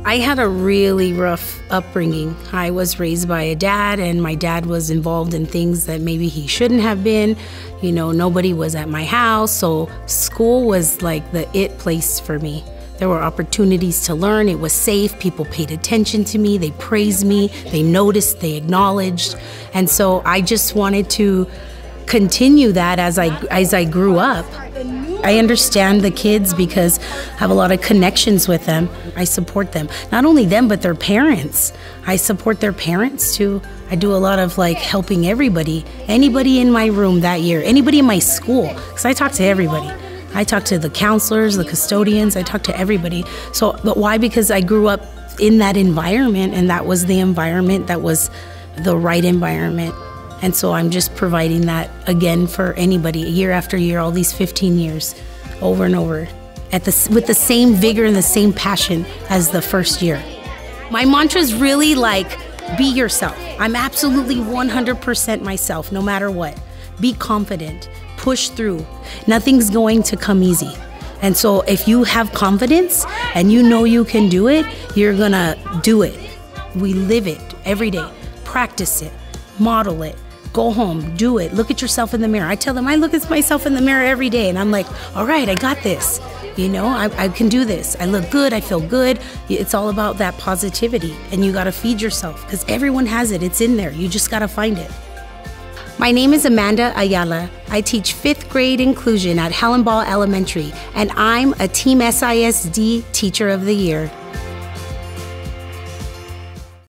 I had a really rough upbringing. I was raised by a dad, and my dad was involved in things that maybe he shouldn't have been. You know, nobody was at my house, so school was like the it place for me. There were opportunities to learn. It was safe. People paid attention to me. They praised me. They noticed. They acknowledged. And so I just wanted to continue that as I grew up. I understand the kids because I have a lot of connections with them. I support them. Not only them, but their parents. I support their parents too. I do a lot of like helping everybody. Anybody in my room that year, anybody in my school, because I talk to everybody. I talk to the counselors, the custodians, I talk to everybody. So, but why? Because I grew up in that environment, and that was the environment that was the right environment. And so I'm just providing that again for anybody, year after year, all these 15 years, over and over, with the same vigor and the same passion as the first year. My mantra is really like, be yourself. I'm absolutely 100% myself, no matter what. Be confident, push through. Nothing's going to come easy. And so if you have confidence and you know you can do it, you're gonna do it. We live it every day, practice it, model it. Go home, do it, look at yourself in the mirror. I tell them I look at myself in the mirror every day and I'm like, all right, I got this. You know, I can do this. I look good, I feel good. It's all about that positivity, and you gotta feed yourself because everyone has it, it's in there. You just gotta find it. My name is Amanda Ayala. I teach 5th grade inclusion at Helen Ball Elementary, and I'm a Team SISD Teacher of the Year.